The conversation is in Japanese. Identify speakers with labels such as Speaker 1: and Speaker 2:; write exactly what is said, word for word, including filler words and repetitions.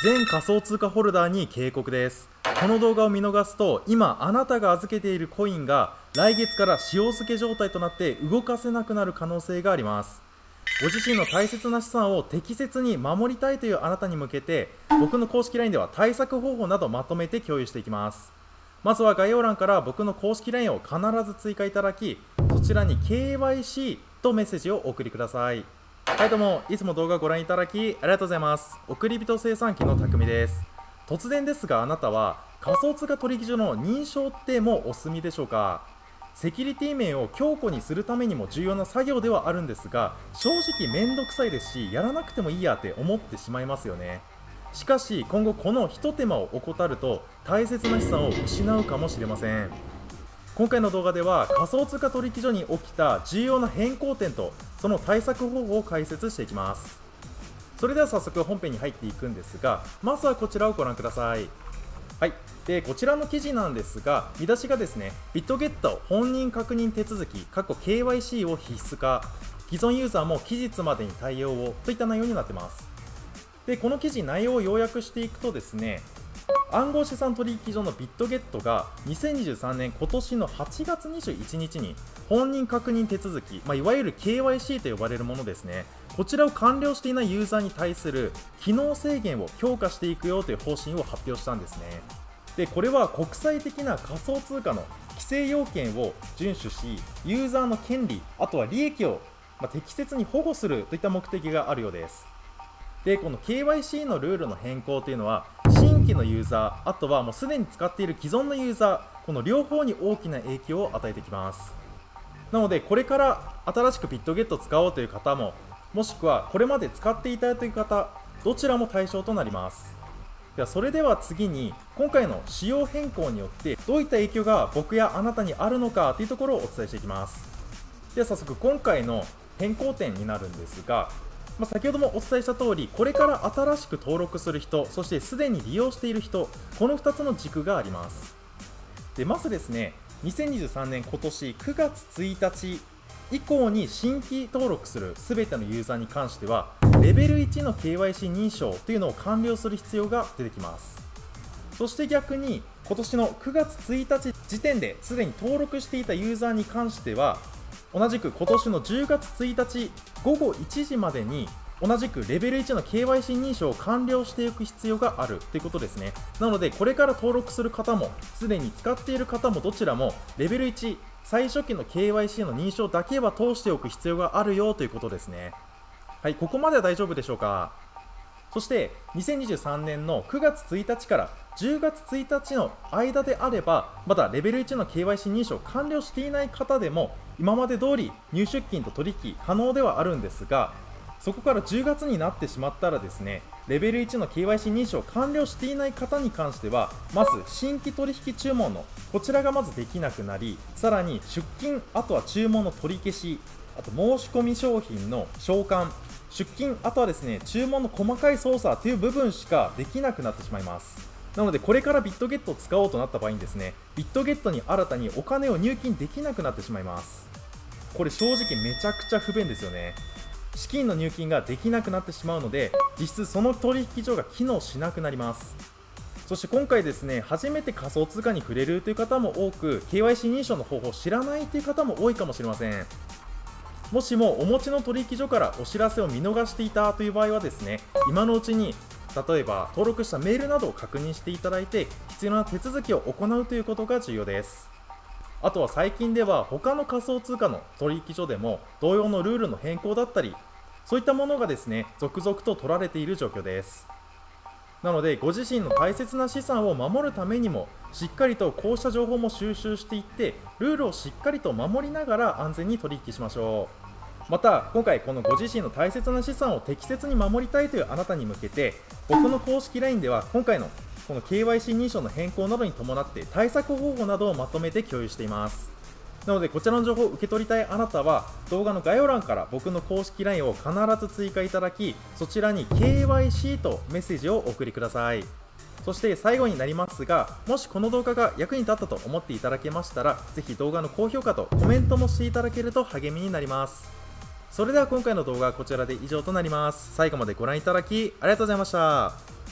Speaker 1: 全仮想通貨ホルダーに警告です。この動画を見逃すと、今あなたが預けているコインが来月から塩漬け状態となって動かせなくなる可能性があります。ご自身の大切な資産を適切に守りたいというあなたに向けて、僕の公式 ライン では対策方法などまとめて共有していきます。まずは概要欄から僕の公式 ライン を必ず追加いただき、そちらに ケーワイシー とメッセージをお送りください。はい、どうもいつも動画をご覧いただきありがとうございます。送り人生産機の匠です。突然ですが、あなたは仮想通貨取引所の認証ってもうお済みでしょうか。セキュリティ面を強固にするためにも重要な作業ではあるんですが、正直めんどくさいですし、やらなくてもいいやって思ってしまいますよね。しかし今後この一手間を怠ると大切な資産を失うかもしれません。今回の動画では仮想通貨取引所に起きた重要な変更点とその対策方法を解説していきます。それでは早速本編に入っていくんですが、まずはこちらをご覧ください。はい、でこちらの記事なんですが、見出しがですね、ビットゲット本人確認手続き ケーワイシー を必須化、既存ユーザーも期日までに対応をといった内容になっています。でこの記事内容を要約していくとですね、暗号資産取引所のビットゲットがにせんにじゅうさんねん今年のはちがつにじゅういちにちに本人確認手続き、まあ、いわゆる ケーワイシー と呼ばれるものですね、こちらを完了していないユーザーに対する機能制限を強化していくよという方針を発表したんですね。でこれは国際的な仮想通貨の規制要件を遵守し、ユーザーの権利、あとは利益をまあ適切に保護するといった目的があるようです。でこの ケーワイシー のルールの変更というのは、新規のユーザー、あとはもうすでに使っている既存のユーザー、この両方に大きな影響を与えてきます。なのでこれから新しくビットゲットを使おうという方も、もしくはこれまで使っていたという方、どちらも対象となります。ではそれでは次に、今回の仕様変更によってどういった影響が僕やあなたにあるのかというところをお伝えしていきます。では早速今回の変更点になるんですが、まあ、先ほどもお伝えした通り、これから新しく登録する人、そしてすでに利用している人、このふたつの軸があります。でまずですね、にせんにじゅうさんねん今年くがつついたち以降に新規登録するすべてのユーザーに関しては、レベルいちの ケーワイシー 認証というのを完了する必要が出てきます。そして逆に今年のくがつついたち時点ですでに登録していたユーザーに関しては、同じく今年のじゅうがつついたちごごいちじまでに同じくレベルいちの ケーワイシー 認証を完了していく必要があるということですね。なのでこれから登録する方もすでに使っている方もどちらもレベルいち最初期の ケーワイシー の認証だけは通しておく必要があるよということですね。はい、ここまでは大丈夫でしょうか。そしてにせんにじゅうさんねんのくがつついたちからじゅうがつついたちの間であれば、まだレベルいちの ケーワイシー 認証完了していない方でも今まで通り入出金と取引可能ではあるんですが、そこからじゅうがつになってしまったらですね、レベルいちの ケーワイシー 認証完了していない方に関しては、まず新規取引注文のこちらがまずできなくなり、さらに出金、あとは注文の取り消し、あと申し込み商品の償還、出金、あとはですね注文の細かい操作という部分しかできなくなってしまいます。なのでこれからビットゲットを使おうとなった場合にですね、ビットゲットに新たにお金を入金できなくなってしまいます。これ正直めちゃくちゃ不便ですよね。資金の入金ができなくなってしまうので、実質その取引所が機能しなくなります。そして今回ですね、初めて仮想通貨に触れるという方も多く、 ケーワイシー 認証の方法を知らないという方も多いかもしれません。もしもお持ちの取引所からお知らせを見逃していたという場合はですね、今のうちに例えば登録したメールなどを確認していただいて、必要な手続きを行うということが重要です。あとは最近では他の仮想通貨の取引所でも同様のルールの変更だったり、そういったものがですね続々と取られている状況です。なのでご自身の大切な資産を守るためにも、しっかりとこうした情報も収集していって、ルールをしっかりと守りながら安全に取引しましょう。また今回このご自身の大切な資産を適切に守りたいというあなたに向けて、僕の公式 ライン では今回のこの ケーワイシー 認証の変更などに伴って対策方法などをまとめて共有しています。なのでこちらの情報を受け取りたいあなたは、動画の概要欄から僕の公式 ライン を必ず追加いただき、そちらに ケーワイシー とメッセージをお送りください。そして最後になりますが、もしこの動画が役に立ったと思っていただけましたら、ぜひ動画の高評価とコメントもしていただけると励みになります。それでは今回の動画はこちらで以上となります。最後までご覧いただきありがとうございました。